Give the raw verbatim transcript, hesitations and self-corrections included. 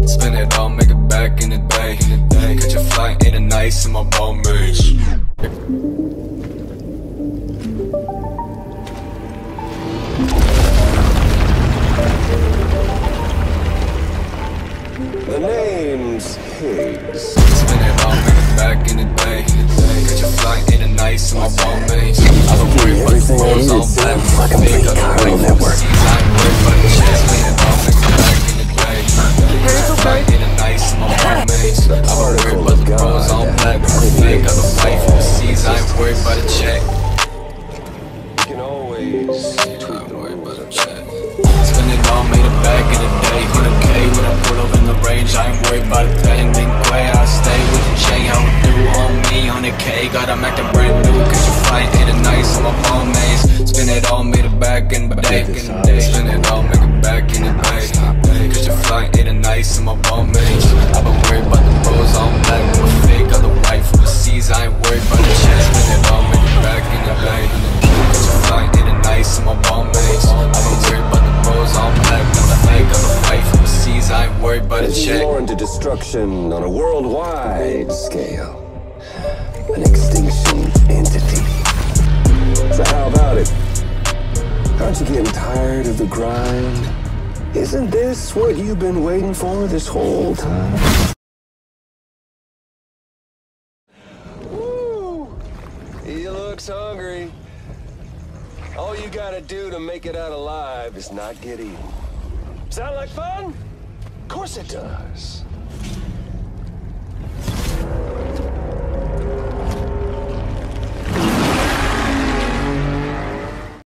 Spend it all, make it back in the day. Catch a flight in the nights in my ball mates. The name's Higgs. Spend it all, make it back in the day. Catch a flight in the nights in my ball mates. I don't worry about the balls on black. Fucking big Carl Network. I ain't worried about the chest. Spend it all, make it back in the day. Catch a flight in the nights in my ball mates. I don't worry about the balls on black. Fake on the fight for the seas. I ain't worried about the check. You can always tweak the rules. Spend it all, made it back in the day. one hundred K when I pull up in the range. I ain't worried about a thing. Then way I stay with the chain. How it do on me? one hundred K, got them acting brand new. Catch a flight in the nights in my palm maze. Spend it all, made it back in the day. Spend it all, make it back in the day. Catch a flight in the nights in my palm maze. I been worried about the bros on black. I'm a fake on the white from the seas. I ain't worried about the chest. Spend it all, make it back in the day. Catch a flight in the nights in my palm maze. I been worried about the bros on black. I'm a fake on the white from the seas. I ain't worried about the check. Born to destruction on a worldwide scale. An extinction entity. So how about it? Aren't you getting tired of the grind? Isn't this what you've been waiting for this whole time? Woo! He looks hungry. All you gotta do to make it out alive is not get eaten. Sound like fun? Of course it does.